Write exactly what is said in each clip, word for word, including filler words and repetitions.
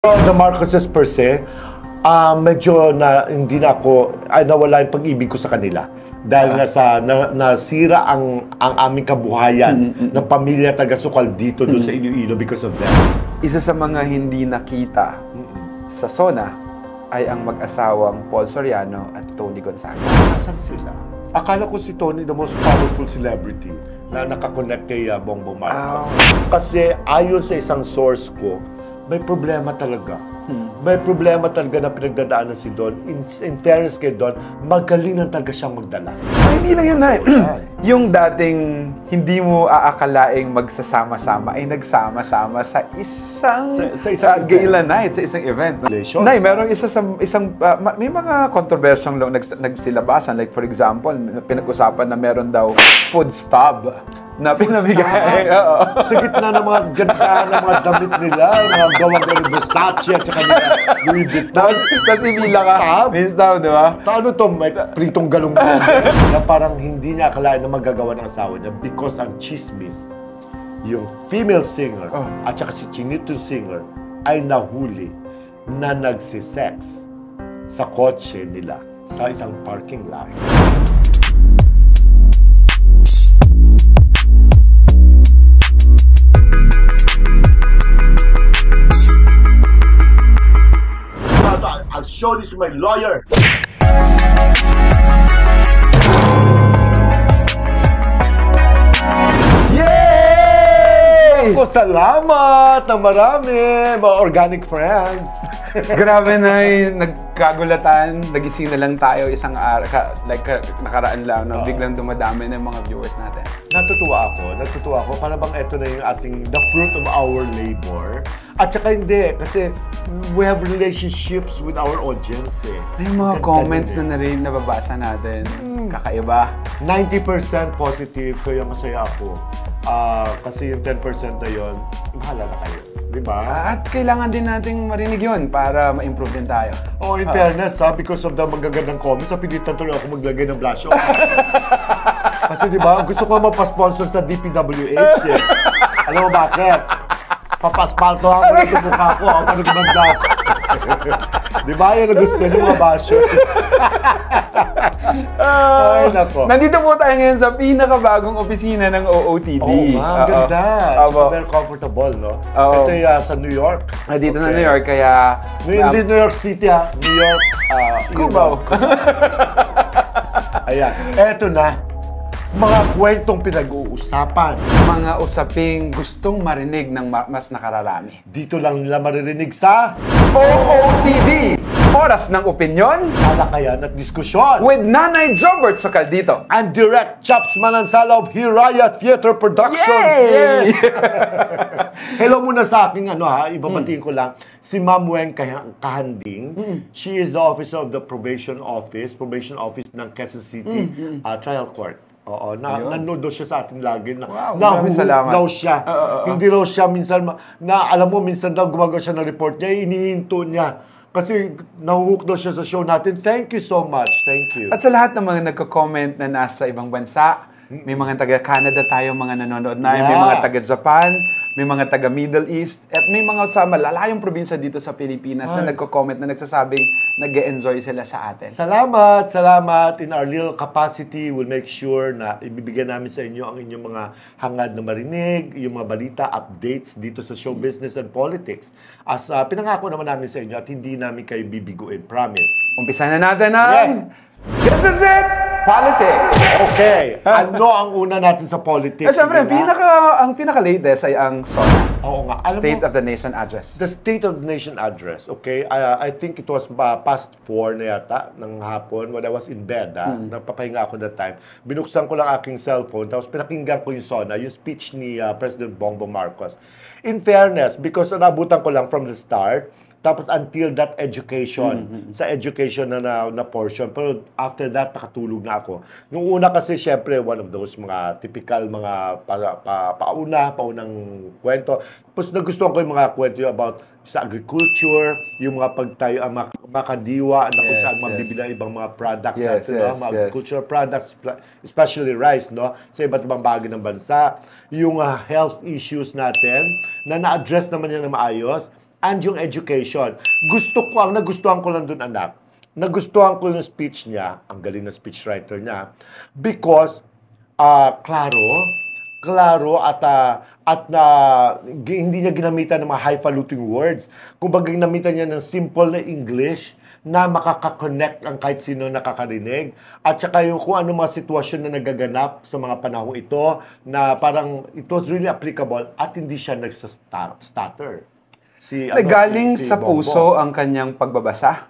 The Marcoses per se, uh, medyo na hindi na ako, ay nawala yung pag-ibig ko sa kanila. Dahil nga sa na, nasira ang ang aming kabuhayan mm-hmm. ng pamilya taga-Sukal dito mm-hmm. doon sa Iloilo because of that. Isa sa mga hindi nakita mm-hmm. sa SONA ay ang mag-asawang Paul Soriano at Tony Gonzaga. Nasaan sila? Akala ko si Tony the most powerful celebrity na nakakonect kay uh, Bongbong Marcos. Oh. Kasi ayon sa isang source ko, may problema talaga. Hmm. May problema talaga na pinagdadaanan si Don. In, in fairness kay Don, magaling na talaga siyang magdala. Ay, hindi lang yun na. Yung dating hindi mo aakalaing magsasama-sama ay nagsama-sama sa isang, sa, sa isang uh, gala night, sa isang event. Nay, merong isa sa isang, uh, may mga kontrobersyang nags, nagsilabasan. Like for example, pinag-usapan na meron daw food stub na pinamigay. Sa gitna ng mga ganda ng mga damit nila, mga gawang gawang Versace at saka nila Louis Vuitton. Tapos ibila ka, Miss Tao, di ba? Ano to, may pritong galong na parang hindi niya akalain na magagawa ng asawa niya because ang chismis, yung female singer oh. at saka si Chinito singer ay nahuli na nagsisex sa kotse nila sa isang parking lot. I'll show this to my lawyer. Yay! Ako, salamat na marami, mga organic friends. Grabe na eh, nagkagulatan, nagising na lang tayo isang araw, ka, like nakaraan lang, no? Biglang dumadami na yung mga viewers natin. Natutuwa ako, natutuwa ako, para bang ito na yung ating, the fruit of our labor. At saka hindi, kasi we have relationships with our audience eh. Yung mga Ganda comments na na rin nababasa natin, hmm. kakaiba. ninety percent positive, kaya masaya ako. Uh, kasi yung ten percent na yun, bahala na kayo. Diba? At kailangan din nating marinig yun para ma-improve din tayo. Oh, in uh, fairness ha, because of the magagandang comments, napilitan tuloy ako maglagay ng blush on. Kasi diba, gusto ko mapasponsor sa D P W H eh. Alam mo bakit? Papaspalto ako ito mukha ko, ako pa nagmagdag. Diba, yun ang gusto nyo mga basyo. Uh, Ay, nako. Nandito po tayo ngayon sa pinakabagong opisina ng O O T D. Oh, ma, ganda. Uh, uh, very comfortable, no? Uh, Ito ay uh, sa New York. Nandito okay. na New York, kaya... Hindi um, New York City, ha? New York, uh, Cubao. Ayan, eto na. Mga kwentong pinag-uusapan. Mga usaping gustong marinig ng mas nakararami. Dito lang nila maririnig sa O O T D! Oras ng opinyon, talakayan at diskusyon with Nanay Jobert Socaldito and Direct Chaps Manansala of Hiraya Theater Productions. Yay! Yes! Hello muna sa aking ano ha, ibabatiin mm. ko lang si Ma'am Weng Kahanding. Mm. She is the officer of the probation office, probation office ng Quezon City mm. uh, Trial Court. Oo, na, nanood daw siya sa atin lagi na wow, nahulog daw siya. Uh, uh, uh. Hindi raw siya minsan, na alam mo, minsan daw gumagawa siya ng report niya, inihinto niya. Kasi nahuhook daw siya sa show natin. Thank you so much. Thank you. At sa lahat ng mga nagko-comment na nasa ibang bansa, may mga taga-Canada tayo mga nanonood na, yeah. May mga taga-Japan, may mga taga-Middle East, at may mga sa malalayong probinsya dito sa Pilipinas Ay. na nagko-comment na nagsasabing nag-e-enjoy sila sa atin. Salamat! Salamat! In our little capacity, we'll make sure na ibibigyan namin sa inyo ang inyong mga hangad na marinig, yung mga balita, updates dito sa show business and politics. As uh, pinangako naman namin sa inyo at hindi namin kayo bibiguin. Promise. Umpisa na natin ang... Yes! This is it! Politics! Okay. Ano ang una natin sa politics? Eh, syempre, pinaka, ang pinaka-latest ay ang SONA. Oo nga. Alam State mo, of the Nation Address. The State of the Nation Address, okay? I, I think it was uh, past four na yata ng hapon when I was in bed. Ah. Mm. Nagpapahinga ako that time. Binuksan ko lang aking cellphone, tapos pinakinggan ko yung SONA, yung speech ni uh, President Bongbong Marcos. In fairness, because nabutan ko lang from the start, tapos until that education, mm-hmm. sa education na, na na portion. Pero after that, nakatulog na ako. Nung una kasi, syempre, one of those mga typical mga pa, pa, pauna, paunang kwento. Tapos nagustuhan ko yung mga kwento about sa agriculture, yung mga pagtayo, ang mga, mga kadiwa, na kung yes, saan yes. mabibili ibang mga products yes, natin, yes, no? mga yes. agricultural products, especially rice, no? Sa iba't ibang bagay ng bansa. Yung uh, health issues natin, na na-address naman yan na maayos. and yung education. Gusto ko, ang nagustuhan ko lang dun, anak, nagustuhan ko yung speech niya, ang galing na speechwriter niya, because, uh, klaro, klaro at uh, at na gi- hindi niya ginamitan ng mga highfalutin words. Kumbaga ginamitan niya ng simple na English na makaka-connect ang kahit sino nakakarinig. At saka yung kung ano mga sitwasyon na nagaganap sa mga panahon ito na parang it was really applicable at hindi siya nagsa-stutter. Si, ano, Nagaling si, si sa Bongbong. puso ang kanyang pagbabasa.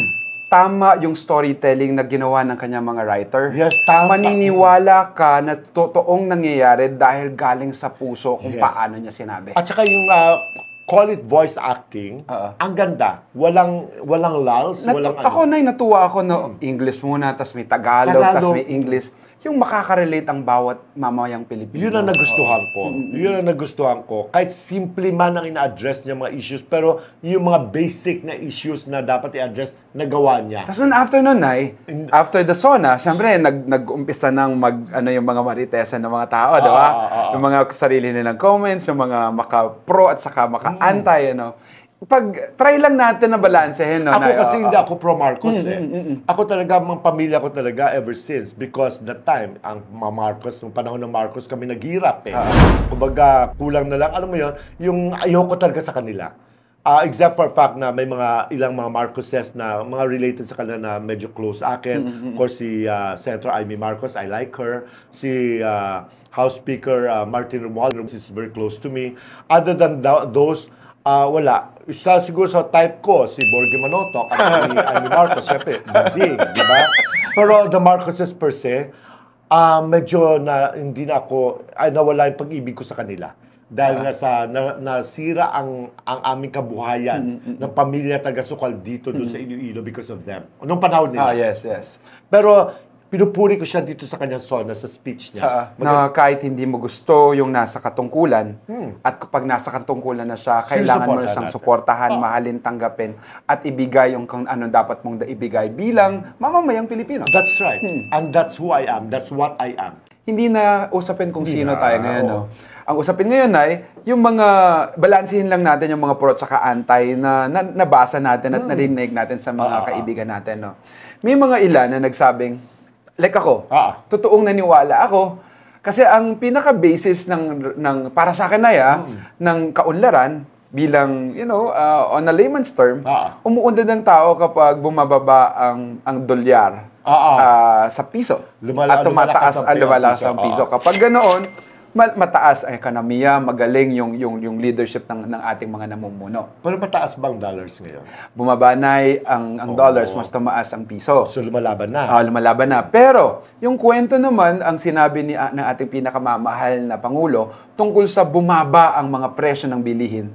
Tama yung storytelling na ginawa ng kanyang mga writer. Yes, tama. Maniniwala ka na totoong nangyayari dahil galing sa puso kung Yes. paano niya sinabi. At saka yung uh, call it voice acting, Oo. ang ganda. Walang walang lulls, Natu- walang ako ano. na natuwa ako no English muna, tas may Tagalog, tas Tagalog. may English. Yung makaka-relate ang bawat mamayang Pilipino. Yun ang nagustuhan ko. Yun ang nagustuhan ko. Kahit simple man ang ina-address niya mga issues, pero yung mga basic na issues na dapat i-address, nagawa niya. Tapos noon after noon ay, after the sauna, syempre nag nag-umpisa nang mag ano yung mga maritesa ng mga tao, di ba? ah, ah, ah. Yung mga sarili nilang comments, yung mga maka-pro at saka maka-anti, ano. Pag try lang natin na balansehin, no. Ako na, kasi oh, hindi oh. ako pro Marcos eh. Ako talaga, mga pamilya ko talaga ever since. Because that time, ang mga Marcos, nung panahon ng Marcos kami naghirap eh. Kumbaga, kulang na lang. Alam mo yun, yung ayoko talaga sa kanila. Uh, except for fact na may mga ilang mga Marcoses na mga related sa kanila na medyo close sa akin. Of course, si uh, Senator Amy Marcos, I like her. Si uh, House Speaker uh, Martin Romualdez is very close to me. Other than th- those, uh, wala. Isa siguro sa type ko, si Borgie Manotoc at si Amy Marcos. Siyempre, bading, di ba? Pero the Marcoses per se, uh, medyo na, hindi na ako, ay nawala yung pag-ibig ko sa kanila. Dahil nga sa na, nasira ang ang aming kabuhayan ng pamilya taga-Sukal dito doon sa Iloilo because of them. Nung panahon nila. Ah, yes, yes. Pero pinupuri ko siya dito sa kanyang sona, sa speech niya. Ah, na kahit hindi mo gusto yung nasa katungkulan, at kapag nasa katungkulan na siya, kailangan mo na Sinusuportahan siyang natin. suportahan, Ah. mahalin, tanggapin, at ibigay yung kung ano dapat mong ibigay bilang mamamayang Pilipino. That's right. And that's who I am. That's what I am. Hindi na usapin kung Hindi sino na, tayo ngayon. oo. No? Ang usapin ngayon ay yung mga, balansihin lang natin yung mga pro at saka anti na, na nabasa natin at narinig natin sa mga Ah. kaibigan natin. No? May mga ilan na nagsabing, like ako, Ah. totoong naniwala ako, kasi ang pinaka-basis ng, ng para sa akin na ya, ng kaunlaran, bilang, you know, uh, on a layman's term, Ah. umuunlad ng tao kapag bumababa ang, ang dolyar Ah, ah. ah, sa piso. Lumala- at tumataas lumalakas ang ang lumalakas piso. ang piso. Ah. Kapag ganoon, ma- mataas ang ekonomiya, magaling yung, yung, yung leadership ng, ng ating mga namumuno. Pero mataas bang dollars ngayon? Bumaba na ang, ang Oo. dollars, mas tumaas ang piso. So lumalaban na. Ah, lumalaban na. Pero, yung kwento naman, ang sinabi ni, ng ating pinakamamahal na Pangulo, tungkol sa bumaba ang mga presyo ng bilihin,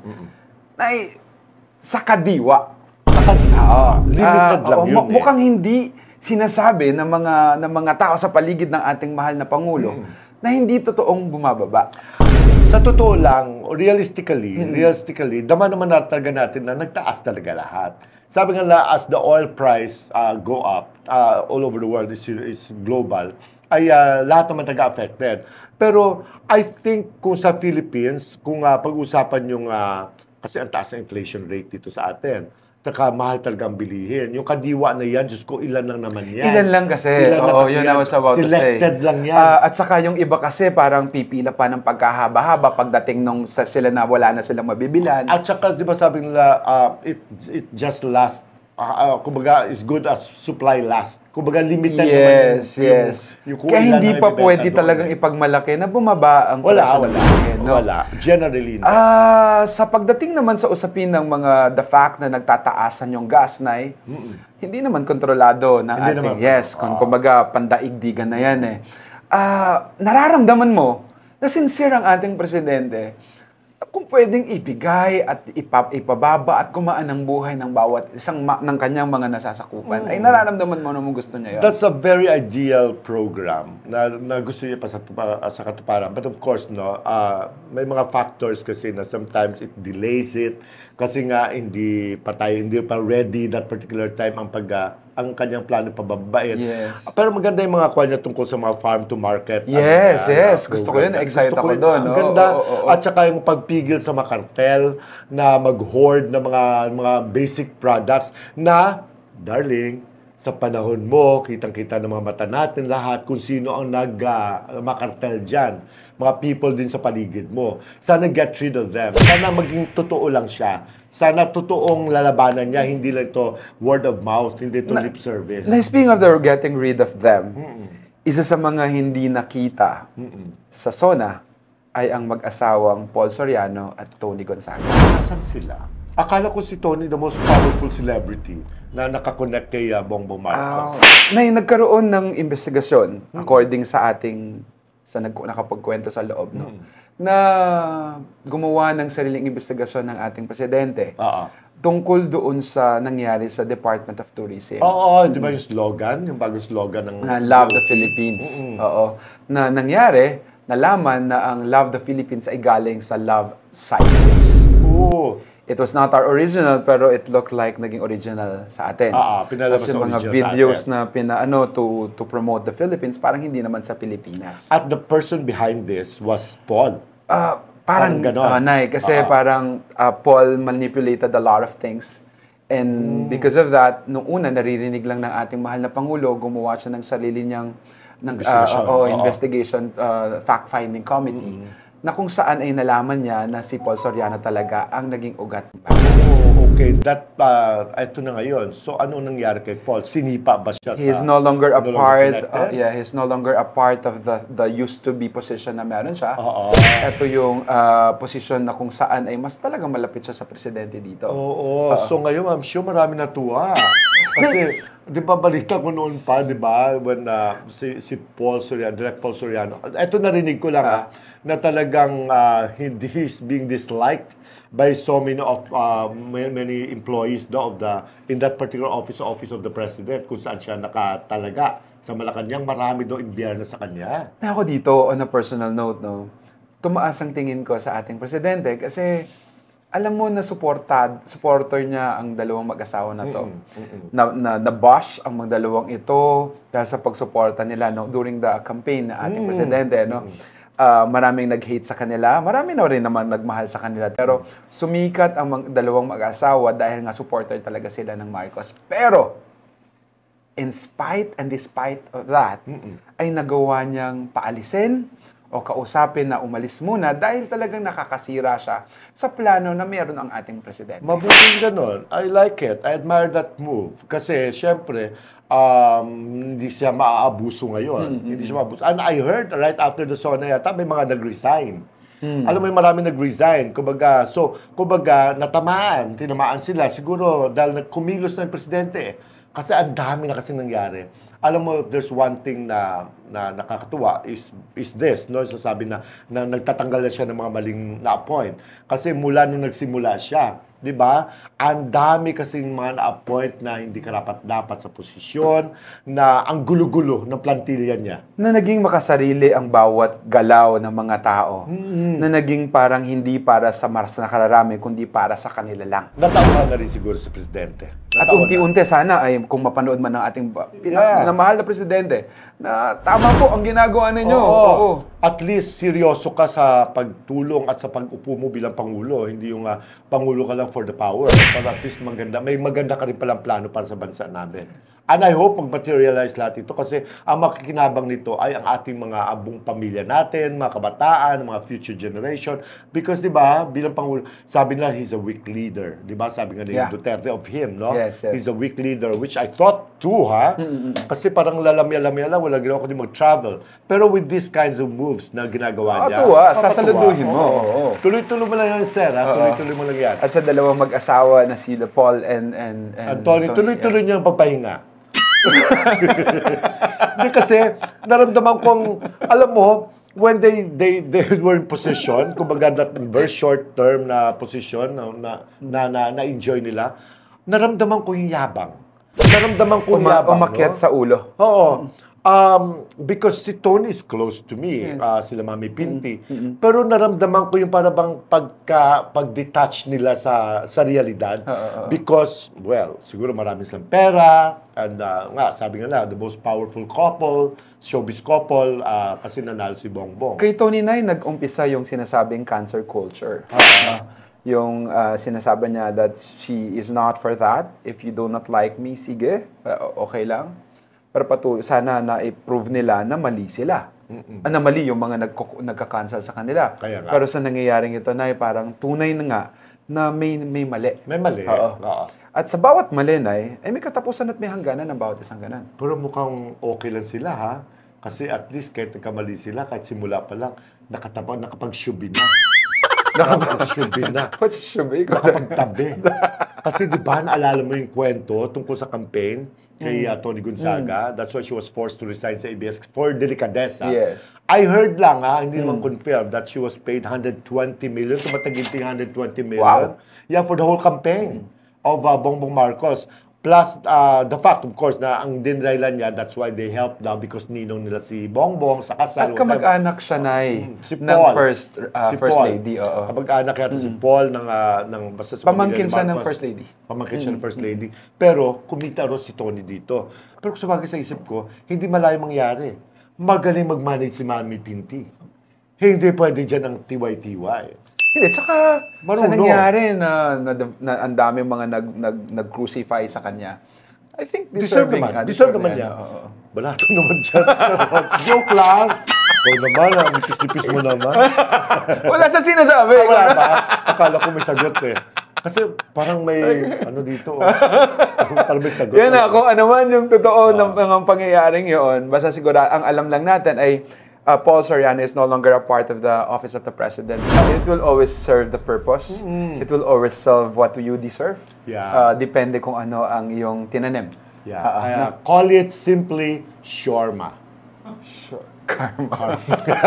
ay sa kadiwa. Oo. Limited Ah, lang oo, yun mu- eh. Mukhang hindi sinasabi ng mga ng mga tao sa paligid ng ating mahal na Pangulo na hindi totoong bumababa. Sa totoo lang, realistically, realistically, dama naman na talaga natin na nagtaas talaga lahat. Sabi nga la, as the oil price uh, go up, uh, all over the world, is, is global, ay uh, lahat naman taga-affected. Pero I think kung sa Philippines, kung uh, pag-usapan yung, uh, kasi ang taas ng inflation rate dito sa atin, saka mahal talagang bilihin. Yung kadiwa na yan, Diyos ko, ilan lang naman yan. Ilan lang kasi. Ilan lang Oo, kasi yun yan. I was about to say. Selected lang yan. Ah, at saka yung iba kasi parang pipila pa ng pagkahaba-haba pagdating nung sa sila na wala na silang mabibilan. At saka, di ba sabi nila, uh, it, it just lasts, uh, uh, kumbaga, is good as supply last. Kumbaga, limited naman Yes, yung, yes. yung, yung kung Kaya ilan hindi ang pa ibibenta pwede doon. talagang ipagmalaki na bumaba ang Wala, presyo ng wala. bilihin, no? Wala. Generally, hindi. Ah, sa pagdating naman sa usapin ng mga the fact na nagtataasan yung gas na hindi naman kontrolado ng Hindi ating naman. yes, kung Ah. kumbaga pandaigdigan na yan eh. Ah, nararamdaman mo na sincere ang ating presidente kung pwedeng ibigay at ipap ipababa at kumaan ang buhay ng bawat isang ma- ng kanyang mga nasasakupan, ay nararamdaman mo na mo gusto niya yun. That's a very ideal program na, na gusto niya pa sa, tupa- sa katuparan. But of course, no, uh, may mga factors kasi na sometimes it delays it. Kasi nga, hindi pa tayo, hindi pa ready that particular time ang pag, ah, ang kanyang plano pababain. Yes. Pero maganda yung mga kwan niya tungkol sa mga farm to market. Yes, ano, yes. na Gusto ko yun. program. Excited Gusto ko ako yun. doon. Ang Oo, ganda. oo, oo, oo. At saka yung pagpigil sa mga kartel na mag-hoard ng mga, mga basic products na, darling, sa panahon mo, kitang-kita ng mga mata natin lahat kung sino ang nag-makartel dyan. Mga people din sa paligid mo. Sana get rid of them. Sana maging totoo lang siya. Sana totoong lalabanan niya, hindi lang ito word of mouth, hindi ito lip service. Na, speaking of the getting rid of them, mm-mm. isa sa mga hindi nakita mm-mm. sa SONA ay ang mag-asawang Paul Soriano at Tony Gonzaga. Nasaan sila? Akala ko si Tony the most powerful celebrity na nakakonect kay uh, Bongbong Marcos. Uh, na nagkaroon ng investigasyon hmm. according sa ating sa nag nakapagkwento sa loob, no? Hmm. Na gumawa ng sariling investigasyon ng ating presidente. Uh-huh. Tungkol doon sa nangyari sa Department of Tourism. Oo, di ba yung slogan? Yung bagong slogan ng... Na Love the Philippines. Mm-hmm. Oo. Na nangyari, nalaman na ang Love the Philippines ay galing sa Love Cycles. Oo. It was not our original, pero it looked like naging original sa atin. Ah, ah, pinalabas kasi mga videos na pinaano to to promote the Philippines, parang hindi naman sa Pilipinas. At the person behind this was Paul. Uh, parang gano'n. Uh, nay, kasi uh, parang uh, Paul manipulated a lot of things. And mm. because of that, nung una, naririnig lang ng ating mahal na Pangulo, gumawa siya ng sarili niyang ng, investigation, uh, uh, oh, investigation uh, fact-finding committee. Mm. Na kung saan ay nalaman niya na si Paul Soriano talaga ang naging ugat. Oh, okay. That, uh, ito na ngayon. So, ano nangyari kay Paul? Sinipa ba siya? He is no longer a no part, uh, yeah, he's no longer a part of the the used-to-be position na meron siya. Oo. Ito yung uh, position na kung saan ay mas talagang malapit siya sa presidente dito. Oo. Uh, so, ngayon, I'm sure marami natuwa. Kasi, di ba balita ko noon pa, di ba, when uh, si, si Paul Soriano, Direct Paul Soriano, ito narinig ko lang, uh, na talagang uh, hindi he's being disliked by so many of uh, many employees do of the in that particular office office of the president kung saan siya nakatalaga sa Malacanang. Marami do imbiyerno sa kanya. Na ako dito on a personal note, no, tumaas ang tingin ko sa ating presidente kasi alam mo na supportad supporter niya ang dalawang mag-asawa na to. Mm-mm, mm-mm. Na na na-bash ang mga dalawang ito dahil sa pagsuporta nila, no, during the campaign na ating mm-mm. presidente, no. Mm-mm. Uh, maraming nag-hate sa kanila, marami na rin naman nagmahal sa kanila. Pero sumikat ang mag- dalawang mag-asawa dahil nga supporter talaga sila ng Marcos. Pero, in spite and despite of that, Mm-mm. ay nagawa niyang paalisin o kausapin na umalis muna dahil talagang nakakasira siya sa plano na meron ang ating presidente. Mabuting ganon. I like it. I admire that move. Kasi, syempre, um, hindi siya maaabuso ngayon. Mm-hmm. Hindi siya maaabuso. And I heard right after the SONA yata, may mga nag-resign. Mm-hmm. Alam mo, may marami nag-resign. Kumbaga, so, kumbaga, natamaan, tinamaan sila. Siguro, dahil nagkumilos na yung presidente. Kasi ang dami na kasi nangyari. Alam mo, there's one thing na, na nakakatuwa is is this, no? Sasabi na, na nagtatanggal na siya ng mga maling na-appoint. Kasi mula nung nagsimula siya, di ba? Ang dami kasing mga na-appoint na hindi karapat-dapat sa posisyon, na ang gulo-gulo ng plantilla niya. Na naging makasarili ang bawat galaw ng mga tao. Mm-hmm. Na naging parang hindi para sa maras na kararami, kundi para sa kanila lang. Natawa na rin siguro sa presidente. Natawa At unti-unti na. Sana ay kung mapanood man ng ating yeah. na mahal na presidente, na tama po ang ginagawa ninyo. Oo. Oo. At least seryoso ka sa pagtulong at sa pag-upo mo bilang Pangulo. Hindi yung uh, Pangulo ka lang for the power. Pero at least maganda, may maganda ka rin palang plano para sa bansa namin. And I hope mag-materialize lahat ito kasi ang makikinabang nito ay ang ating mga abong pamilya natin, mga kabataan, mga future generation. Because, di ba, bilang Pangulo, sabi nila, he's a weak leader. Di ba? Sabi nga ni yeah. Duterte of him, no? Yes, yes. He's a weak leader, which I thought too, ha? Mm-hmm. Kasi parang lalamya-lamya lang, wala ginawa kundi mag-travel. Pero with these kinds of moves na ginagawa niya, Atuwa, sasaluduhin mo. Oh, oh. Tuloy-tuloy mo lang yan, sir, ha? Tuloy-tuloy mo lang yan. At sa dalawang mag-asawa na si Paul and... and, and Anthony, tuloy-tuloy yes. niya ang pagpahinga. Hindi kasi, naramdaman kong, alam mo, when they they they were in position, kumbaga that very short term na position na na na, na, na enjoy nila, naramdaman ko yung yabang. Naramdaman ko yung Uma, yabang. Umakyat no? sa ulo. Oo. Um, because si Tony is close to me, Yes. ah, sila Mami Pinti. Pero naramdaman ko yung para bang pagka, pag-detach nila sa sa realidad. Oo, oo. Because, well, siguro marami silang pera, and ah, nga, sabi nga na, the most powerful couple, showbiz couple, ah, kasi nanalo si Bongbong. Kay Tony Nay, nag-umpisa yung sinasabing cancer culture. Uh, yung ah, sinasabi niya that she is not for that. If you do not like me, sige, ah, okay lang. Pero patuloy, sana na-prove nila na mali sila. Ah, na mali yung mga nagko- nagka-cancel sa kanila. Kaya nga. Pero sa nangyayaring ito, Nay, parang tunay na nga na may, may mali. May mali. Oo. Oo. At sa bawat mali, Nay, ay may katapusan at may hangganan ng bawat isang ganan. Pero mukhang okay lang sila, ha? Kasi at least kahit nagkamali sila, kahit simula pa lang, nakatapa, nakapag-shubi na. Nakapag-shubi na. What's shubi? Nakapagtabi. Kasi di ba, naalala mo yung kwento tungkol sa campaign kay uh, Tony Gonzaga? That's why she was forced to resign sa A B S for delicadeza. Yes. I heard lang, ha, hindi naman confirmed, that she was paid one hundred twenty million, tumataginting one hundred twenty million. Wow. Yeah, for the whole campaign of uh, Bongbong Marcos. Plus, uh, the fact, of course, na ang dinrailan niya, that's why they helped now because ninong nila si Bongbong sa kasal. At kamag-anak siya, Nay, Si ng Paul. first, uh, Si first Paul. lady. Oo. Kapag-anak yata si Paul ng, ah, ng basta sa Pamangkin pamilya ni siya ng Marcos. first lady. Pamangkin siya ng first lady. Pero, kumita rin si Tony dito. Pero sa bagay sa isip ko, hindi malayo mangyari. Magaling mag-manage si Mami Pinti. Hindi pwede dyan ang tiwai-tiwai. Hindi, tsaka sa Marunong. nangyari na, na, na ang dami mga nag, nag, nag-crucify sa kanya, I think Deserve deserving. naman. ah, Deserve deserve naman yan, niya. oo. Balato naman dyan. Joke lang. Ikaw naman, ang nipis-nipis mo naman. Wala sa sinasabi. Ah, wala ba? Akala ko may sagot eh. Kasi parang may, ano dito, oh. Parang may sagot. Yan na, kung ano man yung totoo ng mga pangyayaring yun, basta siguro, ang alam lang natin ay uh, Paul Soriano is no longer a part of the office of the president. Uh, it will always serve the purpose. It will always serve what you deserve. Yeah. Uh, depende kung ano ang iyong tinanim. Yeah. Ah, ah, Kaya, call it simply shawarma. Sure. Karma.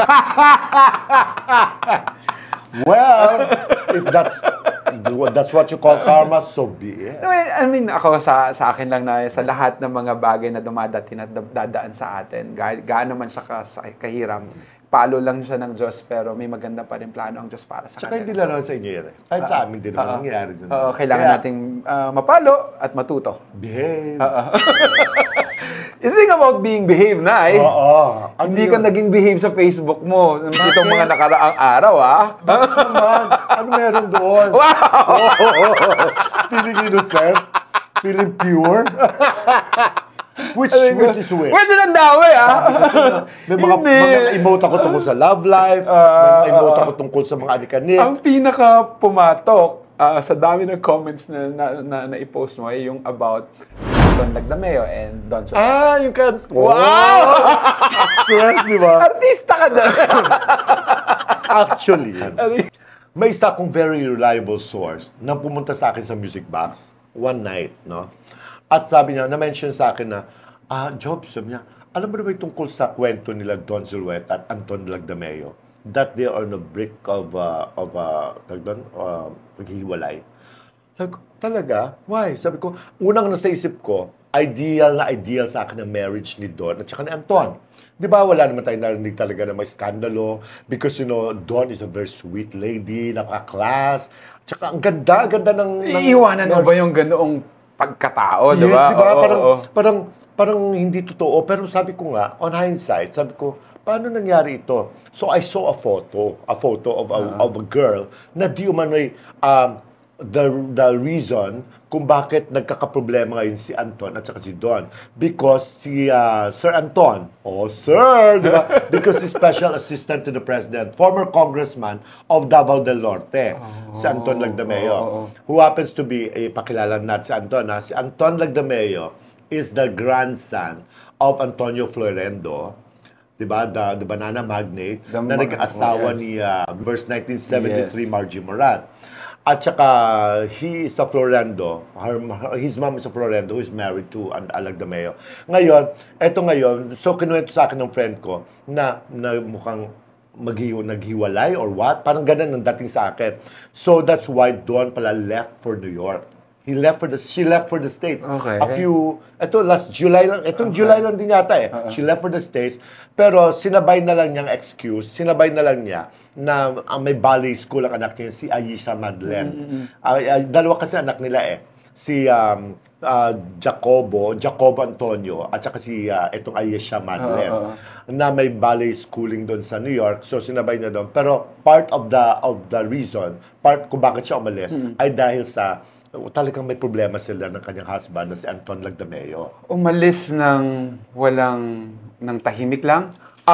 Well, if that's that's what you call karma, so be it. I mean, I mean, ako sa sa akin lang na sa lahat ng mga bagay na dumadating at dadaan sa atin, ga- gaano man siya ka, sa- kahirap, palo lang siya ng Diyos pero may maganda pa rin plano ang Diyos para sa Tsaka hindi kanila. lang naman sa inyo yan. eh. Kahit sa amin din naman nangyayari dun. Oo, kailangan Kaya, nating ah, mapalo at matuto. behave. Speaking about being behave na eh. Oo. Ano Hindi yun? ka naging behave sa Facebook mo itong mga nakaraang araw, ah. Bakit naman? Ano meron doon? Wow! Feeling innocent? Feeling pure? Which, which is which? Pwede lang dawi, ah. May mga, Hindi. mga emote ako tungkol sa love life, may mga emote ako tungkol sa mga alikanik. Ang pinaka pumatok ah, sa dami ng comments na, na, na, na i-post mo ay yung about Don Lagdameo and Don Soto. Ah, yung kan... Wow! Stress, di ba? Artista ka doon! Actually, may isa akong very reliable source na pumunta sa akin sa Music Box one night, no? At sabi niya, na-mention sa akin na, ah, Job, sabi niya, alam mo na ba yung tungkol sa kwento nila Don Zulueta at Anton Lagdameo? That they are on a brick of, uh, of uh, tag doon, uh, paghihiwalay. Sabi ko, talaga? Why? Sabi ko, unang nasa isip ko, ideal na ideal sa akin ang marriage ni Don at saka ni Anton. Di ba, wala naman tayo narinig talaga na may skandalo because, you know, Don is a very sweet lady, napaka-class, at saka ang ganda, ang ganda ng... ng Iiwanan mo ba yung ganoong pagkatao, di Yes, ba? di ba? Oo, Parang, oo. parang, parang hindi totoo. Pero sabi ko nga, on hindsight, sabi ko, paano nangyari ito? So I saw a photo, a photo of a, of a girl na di umano'y um, the, the reason kung bakit nagkakaproblema ngayon si Anton at saka si Don. Because si uh, Sir Anton, oh sir, di ba? Because he's special assistant to the president, former congressman of Davao del Norte, si Anton Lagdameo, oh, oh. who happens to be, eh, pakilala natin si Anton, ha? Si Anton Lagdameo is the grandson of Antonio Florendo, di ba, the, the banana magnate, The na ma- nag-asawa oh, yes. ni uh, verse nineteen seventy-three Yes. Margie Morat. At saka, he is a Florendo. Her, his mom is a Florendo who is married to an Alagdameo. Ngayon, eto ngayon, so kinuwento sa akin ng friend ko na, na mukhang maghiw, naghiwalay or what. Parang ganun ang dating sa akin. So that's why Don pala left for New York. He left for the, she left for the States. Okay. A few, ito last July lang, itong Okay. July lang din yata eh. Uh-uh. She left for the States, pero sinabay na lang niyang excuse, sinabay na lang niya na ang may ballet school ang anak niya, si Ayesha Madeleine. Mm-hmm. Ah, ah, dalawa kasi anak nila eh. Si um, ah, Jacobo, Jacobo Antonio, at saka si ah, itong Ayesha Madeleine. Oo, oo. Na may ballet schooling doon sa New York, so sinabay niya doon. Pero part of the of the reason, part kung bakit siya umalis, ay dahil sa talagang may problema sila ng kanyang husband na si Anton Lagdameo. Umalis ng walang, ng tahimik lang?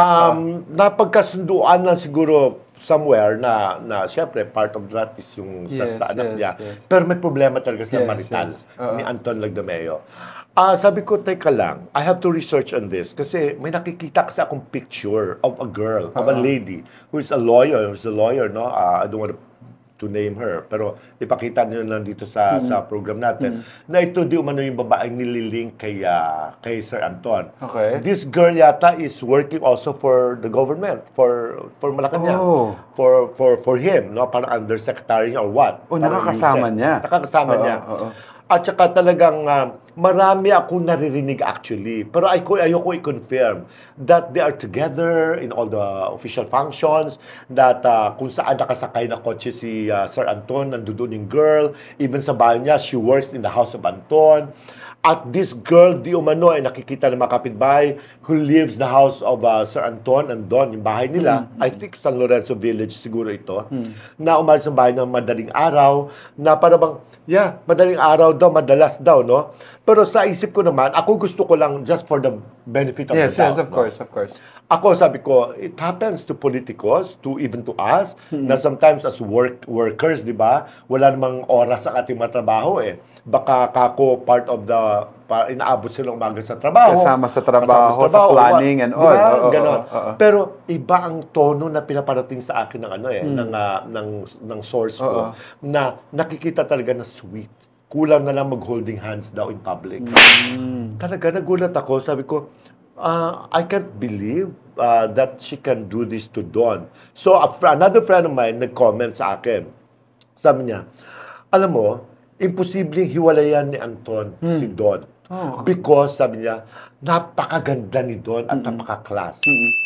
Um, napagkasunduan lang siguro somewhere na, na siyempre, part of that is yung sa, Yes, sa anak yes, niya. yes. Pero may problema talaga sa Yes, marital yes. Oo. ni Anton Lagdameo. Ah, sabi ko, teka lang, I have to research on this kasi may nakikita kasi akong picture of a girl, of a Oo. lady who is a lawyer, who's a lawyer, no? Ah, I don't want to to name her, pero ipakita niyo lang dito sa Mm-hmm. sa program natin na ito di umano yung babaeng nililink kay ah, kay Sir Anton. Okay. This girl yata is working also for the government, for for Malacanang. Oh. For for for him, no? Parang undersecretary niya or what? Oh, Parang nakakasama Yusek. niya. Nakakasama Oo, niya. oo. At saka talagang ah, marami akong naririnig actually. Pero ay ko ayoko i-confirm that they are together in all the official functions, that ah, kung saan nakasakay na kotse si ah, Sir Anton, nandoon yung girl, even sa bahay niya, she works in the house of Anton. At this girl, di umano, ay nakikita ng mga kapitbahay who lives the house of uh, Sir Anton and Don, yung bahay nila, I think San Lorenzo Village siguro ito, na umalis sa bahay ng madaling araw, na para bang, yeah, madaling araw daw, madalas daw, no? Pero sa isip ko naman, ako gusto ko lang just for the benefit of Yes, the doubt. yes, of no? course, of course. Ako, sabi ko, it happens to politicos, to even to us, na sometimes as work workers, di ba, wala namang oras ang ating matrabaho eh. Baka kako part of the, pa, inaabot silang umaga sa trabaho. Kasama sa kasama trabaho, sa planning and all. Di ba? Oo, oo, Ganon. oo, oo. Pero iba ang tono na pinaparating sa akin ng ano eh, ng, ah, ng, ng source ko, Oo. na nakikita talaga na sweet. Kulang na lang mag-holding hands daw in public. Talaga, nagulat ako. Sabi ko, uh, I can't believe uh, that she can do this to Don. So, a fr- another friend of mine nag-comment sa akin. Sabi niya, alam mo, imposibleng hiwalayan ni Anton si Don. Oh. Because, sabi niya, napakaganda ni Don at napaka-class.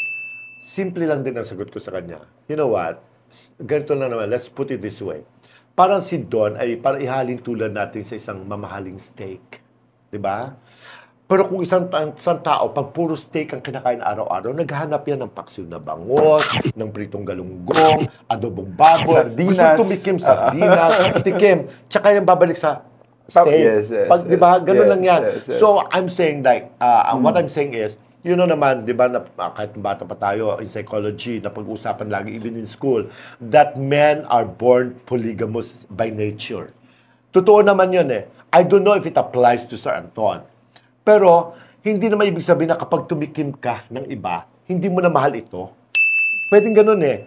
Simple lang din ang sagot ko sa kanya. You know what? S- Ganito lang naman. Let's put it this way. Parang si Don ay parang ihalin tulad natin sa isang mamahaling steak. Di ba? Pero kung isang, isang tao, pag puro steak ang kinakain araw-araw, naghahanap yan ng paksiw na bangot, ng pritong galunggong, adobong baboy. Sardinas. Gusto tumikim sardinas, tikim. Tsaka yung babalik sa steak. Yes, yes, Pag, yes. di ba? Ganun Yes, lang yan. yes, yes. So, I'm saying like, uh, what I'm saying is, you know naman, di ba, na, ah, kahit bata pa tayo in psychology, na pag-usapan lagi, even in school, that men are born polygamous by nature. Totoo naman yun eh. I don't know if it applies to Sir Anton. Pero, hindi naman ibig sabihin na kapag tumikim ka ng iba, hindi mo na mahal ito. Pwedeng ganun eh.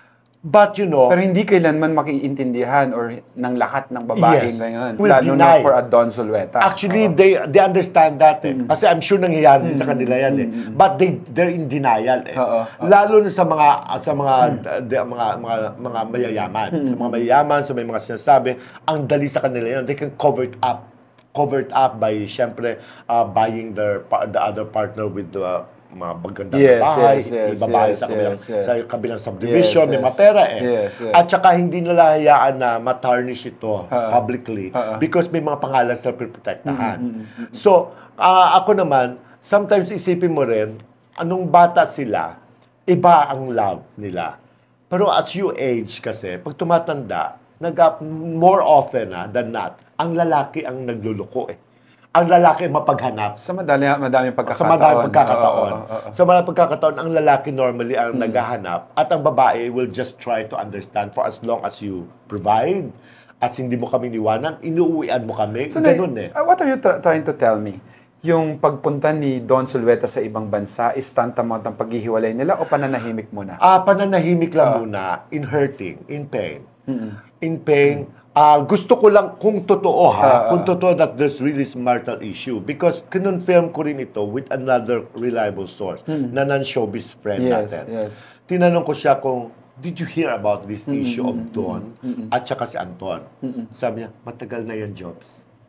But you know, Pero hindi kailanman makiintindihan or ng lahat ng babaeng Yes. ganyan. Will Lalo deny. na for a Don Zulueta. actually, Oo. they they understand that eh. Kasi I'm sure nangyayari din sa kanila yan eh. But they they're in denial eh. Oo, oo. Lalo na sa mga sa mga de, mga mga mga mayayaman, sa mga mayayaman, sa may mga sinasabi, ang dali sa kanila yan. They can cover it up. Covered up by syempre uh, buying their pa- the other partner with the mga magandang Yes, bahay, yes, yes, ibabahay yes, sa kabilang, yes, yes. sa kabilang subdivision, Yes, may yes. mga pera eh. Yes, yes. At saka hindi nila hayaan na matarnish ito Ha. publicly Ha. because may mga pangalan sila piprotektahan. So, ah, ako naman, sometimes isipin mo rin, anong bata sila, iba ang love nila. Pero as you age kasi, pag tumatanda, nag more often ah, than not, ang lalaki ang nagluluko eh. Ang lalaki mapaghanap. Sa madami, madaming pagkakataon. Sa madaming pagkakataon. Oo, oo, oo. Sa madaming pagkakataon, ang lalaki normally ang naghahanap at ang babae will just try to understand for as long as you provide at hindi mo kami niwanan, inuuwian mo kami. So, Ganun na- eh. uh, what are you tr- trying to tell me? Yung pagpunta ni Don Zulueta sa ibang bansa is tantamount ang paghihiwalay nila o pananahimik muna? Ah, pananahimik lang Ah. muna, in hurting, in pain. In pain, ah, gusto ko lang kung totoo ha, Ah, ah. kung totoo that there's really marital issue because kinonfirm ko rin ito with another reliable source na non-showbiz friend Yes, natin. yes. Tinanong ko siya kung, did you hear about this issue of Don at saka si Anton? Sabi niya, matagal na yan, Jobs.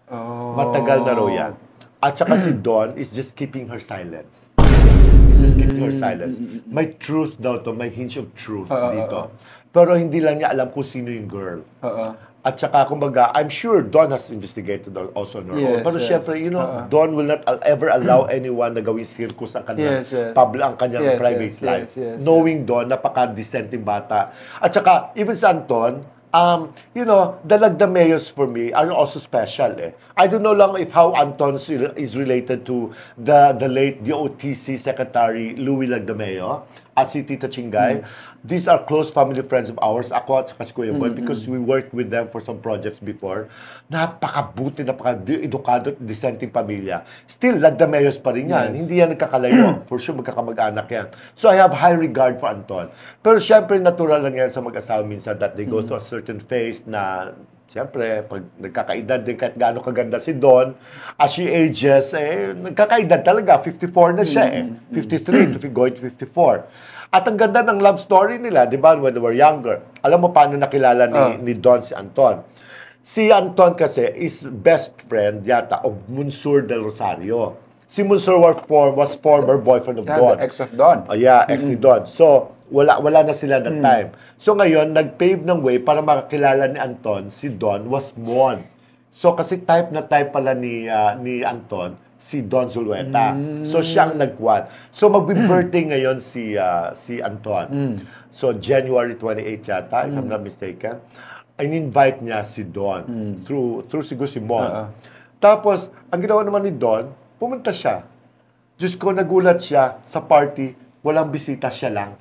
Oh. Matagal na raw yan. At saka si Don is just keeping her silence. Is just keeping her silence. May truth daw to, may hinge of truth Uh, uh, dito. uh, Pero hindi lang niya alam kung sino yung girl. Oo. At saka, kumbaga, I'm sure Don has investigated also on her own. Yes, Pero yes. syempre, you know, Uh-uh. Don will not al- ever allow anyone na gawing circus ang kanyang Yes, yes. public, ang kanyang Yes, private yes, life. yes, yes, Knowing Don, napaka-decenting bata. At saka, even sa Anton, um, you know, the Lagdameos for me are also special eh. I don't know lang if how Anton is related to the the late D O T C Secretary Louis Lagdameo at si Tita Chingay. These are close family friends of ours. Ako at saka si Kuya Boy, because we worked with them for some projects before. Napakabuti, napaka-edukado, decenting pamilya. Still, Lagdameos pa rin yan. Yes. Hindi yan nagkakalayo. For sure, magkakamag-anak yan. So, I have high regard for Anton. Pero syempre, natural lang yan sa mag-asawa minsan that they go to a certain phase na siyempre, pag nagkakaedad din, kahit gaano kaganda si Don, as she ages, eh, nagkakaedad talaga. fifty-four na siya eh. fifty-three to going to fifty-four. At ang ganda ng love story nila, di ba, when they were younger. Alam mo paano nakilala ni, Oh. ni Don si Anton? Si Anton kasi is best friend yata of Munsur del Rosario. Si Munsur was, form, was former boyfriend of Yeah, Don. the ex of Don. Oh, yeah, ex ni Don. So, wala wala na sila that time. So ngayon, nag-pave ng way para makakilala ni Anton, si Don was Mon. So kasi type na type pala ni ah, ni Anton, si Don Zulueta. So siya ang nagkuhan. So magbi-birthday ngayon si ah, si Anton. So January twenty-eighth yata, if I'm not mistaken. In-invite niya si Don through through siguro si Mon. Oo. Tapos, ang ginawa naman ni Don, pumunta siya. Diyos ko, nagulat siya sa party, walang bisita, siya lang.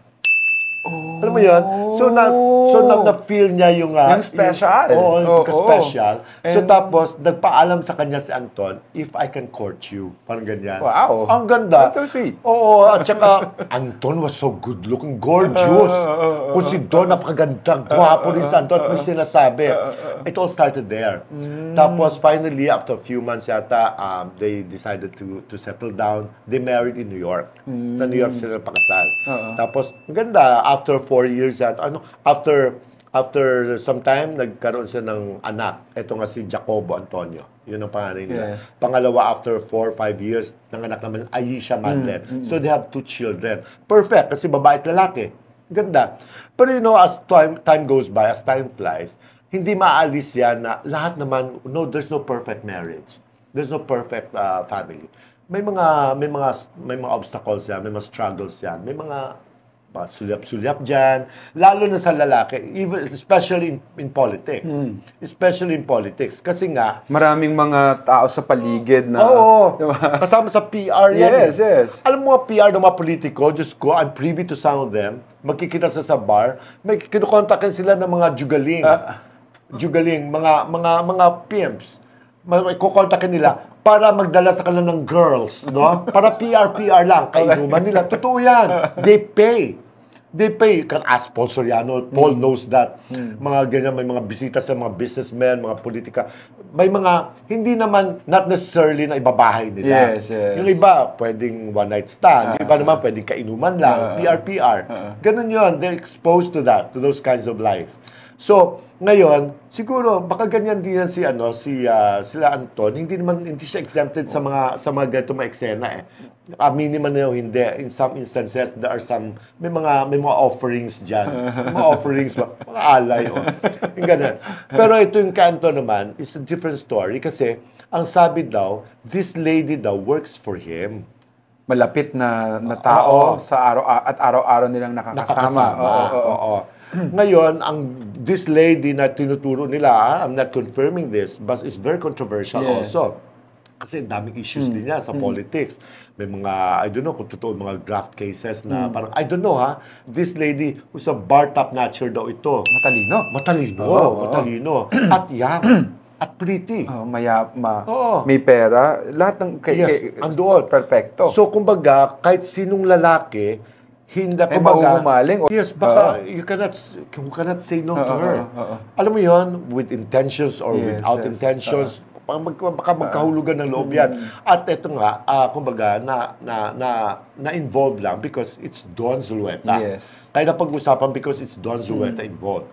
Alam mo yun? So, na, so na, na-feel niya yung... ah, Yung special. Yung, oo, yung Oo. special. So, And- tapos, nagpaalam sa kanya si Anton, if I can court you. Parang ganyan. Wow. Ang ganda. That's so sweet. Oo, at saka, Anton was so good-looking, gorgeous. Oo, oo, Kung si Don, napakaganda, gwapo rin si Anton, at may sinasabi. It all started there. Tapos, finally, after a few months yata, um, they decided to to settle down. They married in New York. Sa New York sila pakasal. Oo. Tapos, ang ganda, after four years yata, ano, after after some time, nagkaroon siya ng anak. Ito nga si Jacobo Antonio. Yun ang pangalan nila. Yes. Pangalawa, after four, five years, nanganak naman Aisha Madlen. So, they have two children. Perfect, kasi babae at lalaki. Ganda. Pero you know, as time, time goes by, as time flies, hindi maalis yan na lahat naman, no, there's no perfect marriage. There's no perfect uh, family. May mga, may mga, may mga obstacles yan, may mga struggles yan, may mga mga sulyap-sulyap dyan, lalo na sa lalaki, even, especially in, in politics. Especially in politics. Kasi nga, Maraming mga tao sa paligid na... oo, Diba? kasama sa P R yan. Yes, eh. yes. Alam mo mga P R ng mga politiko, Diyos ko, I'm privy to some of them, magkikita sa sa bar, may kinukontakin sila ng mga jugaling. Ah. Jugaling, mga, mga, mga pimps. May kukontakin nila para magdala sa kanila ng girls, no? Para P R, P R lang. Kainuman nila. Totoo yan. They pay. They pay. You can ask Paul Soriano. Paul knows that. Mga ganyan, may mga bisita sa mga businessmen, mga politika. May mga, hindi naman, not necessarily na ibabahay nila. Yes, yes. Yung iba, pwedeng one night stand. Yung iba naman, pwedeng kainuman lang. P R, P R. Ganun yun. They're exposed to that, to those kinds of life. So, ngayon, siguro baka ganyan din yan si ano si ah, sila Anton, hindi naman hindi siya exempted sa mga sa mga ganito mga eksena eh. Aminin man na hindi, in some instances there are some may mga may mga offerings diyan. Mga offerings, mga alay o. Yung ganun. Pero ito yung kay Anton naman is a different story kasi ang sabi daw, this lady daw works for him. Malapit na, na tao Oo. sa araw at araw-araw nilang nakakasama. Nakakasama. Oo, oo, oo. Oo. Ngayon, ang this lady na tinuturo nila, ah, I'm not confirming this, but it's very controversial Yes. also. Kasi daming issues din niya sa politics. May mga, I don't know kung totoo, mga graft cases na parang, I don't know ha, this lady who's a bar top notcher daw ito. Matalino. Matalino, Oo, oo. matalino. At young, at pretty. Oh, maya, ma, Oo. may pera. Lahat ng kay, Yes, kay- andoon. Perfecto. So, kumbaga, kahit sinong lalaki, hindi, May kumbaga, mahuhumaling o- yes, baka you cannot you cannot say no to Oo, her. oo, oo. Alam mo yon with intentions or Yes, without yes. intentions, baka, mag, baka magkahulugan ng loob yan. At ito nga, ah, kumbaga, na, na, na, na-involved lang because it's Don Zulueta. Yes. Kaya napag-usapan because it's Don Zulueta involved.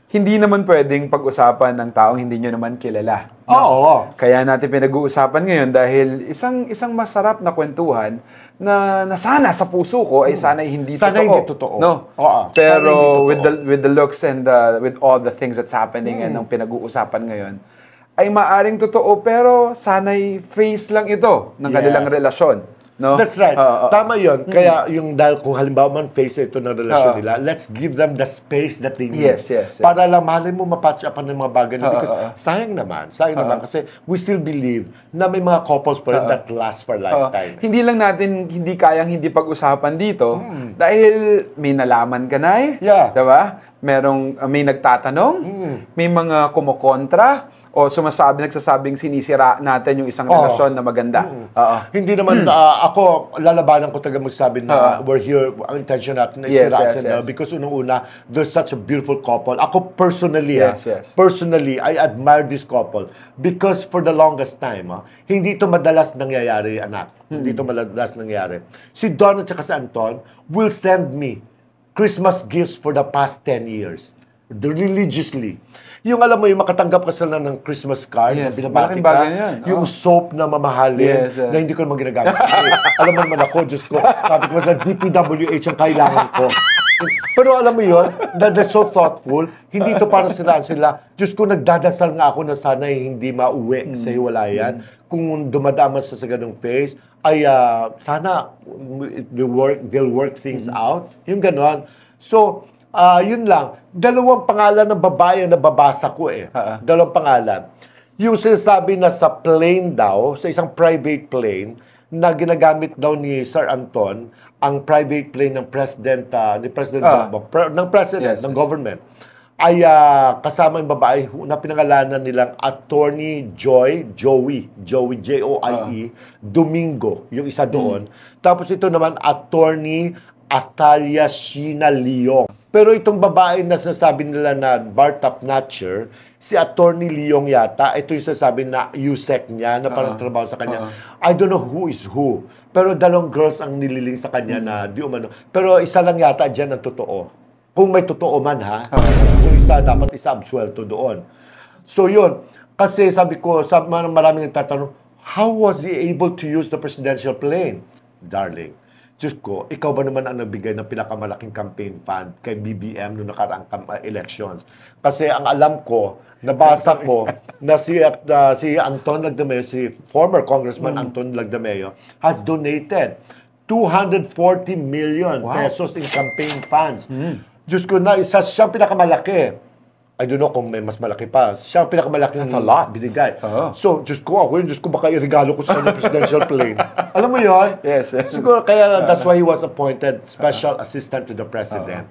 hindi naman pwedeng pag-usapan ng taong hindi nyo naman kilala. Oo. Kaya natin pinag-uusapan ngayon dahil isang isang masarap na kwentuhan na, na sana sa puso ko ay sana hindi Sana totoo. hindi totoo. No? Oo. Sana Pero hindi totoo. with the with the looks and the, with all the things that's happening and ang pinag-uusapan ngayon, ay maaring totoo pero sana'y face lang ito ng Yes. kanilang relasyon. No? That's right. Oo, oo. Tama yun. Kaya yung dahil kung halimbawa man face ito ng relasyon Oo. nila, let's give them the space that they need. Yes, yes, yes. Para lang malay mo mapatch upan ng mga bagay na Oo, because oo. sayang naman. Sayang naman kasi we still believe na may mga couples pa rin that last for a Oo. lifetime. Hindi lang natin hindi kayang hindi pag-usapan dito Hmm. dahil may nalaman ka na eh. Yeah. Diba? Merong, uh, may nagtatanong, Hmm. may mga kumukontra, o sumasabi, nagsasabing sinisira natin yung isang Oo. relasyon na maganda. Oo. Hindi naman ah, ako lalabanan ko taga magsabi na Oo. we're here, ang intention natin na Yes, isiraan yes, sila yes. because unang-una there's such a beautiful couple. Ako personally, ah, Yes, yes. personally I admire this couple because for the longest time, ah, hindi ito madalas nangyayari, anak. Hindi ito madalas nangyayari. Si Don at saka si Anton will send me Christmas gifts for the past ten years. Religiously. Yung alam mo, yung makatanggap ka sila ng Christmas card Yes, na binabati malaking ka, bagay yan. yung Oh. soap na mamahalin Yes, yes. na hindi ko naman ginagamit. Kasi, alam mo naman ako, Diyos ko, sabi ko sa D P W H ang kailangan ko. Pero alam mo yun, that they're so thoughtful, hindi ito para sila sila. Diyos ko, nagdadasal nga ako na sana hindi mauwi sa hiwalayan. Kung dumadaman sa sa ganung face, ay ah, sana they'll work, they'll work things out. Yung ganon. So, ah yun lang. Dalawang pangalan ng babae ang nababasa ko eh. Ha-ha. Dalawang pangalan. Yung sinasabi na sa plane daw, sa isang private plane, na ginagamit daw ni Sir Anton, ang private plane ng President, ah, ni President Ah. Bongbong, pre- ng President, Yes, ng yes. government, ay ah, kasama yung babae na pinangalanan nilang Attorney Joy, Joey, Joey, J O I E, Domingo, yung isa doon. Tapos ito naman, Attorney Atalia Sheena Leong. Pero itong babae na sasabi nila na bar top notcher, si Attorney Leong yata, ito yung sasabi na U S E C niya, na parang Oo. trabaho sa kanya. Oo. I don't know who is who. Pero dalawang girls ang nililing sa kanya na di umano. Pero isa lang yata dyan ang totoo. Kung may totoo man ha, kung isa, dapat isa absuelto doon. So yun, kasi sabi ko, sa maraming nagtatanong, how was he able to use the presidential plane? Darling, Diyos ko, ikaw ba naman ang nagbigay ng pinakamalaking campaign fund kay B B M noong nakaraang kam- uh, elections? Kasi ang alam ko, nabasa ko na si, at, uh, si Anton Lagdameo, si former Congressman Anton Lagdameo, has donated two hundred forty million Wow. pesos in campaign funds. Diyos ko na, isa siyang pinakamalaki. I don't know kung may mas malaki pa. Siya ang pinakamalaking That's a lot. binigay. Oo. So, Diyos ko, ako yun, Diyos ko, baka i-regalo ko sa kanya presidential plane. Alam mo yun? Yes, yes. Siguro, kaya that's why he was appointed special assistant to the president.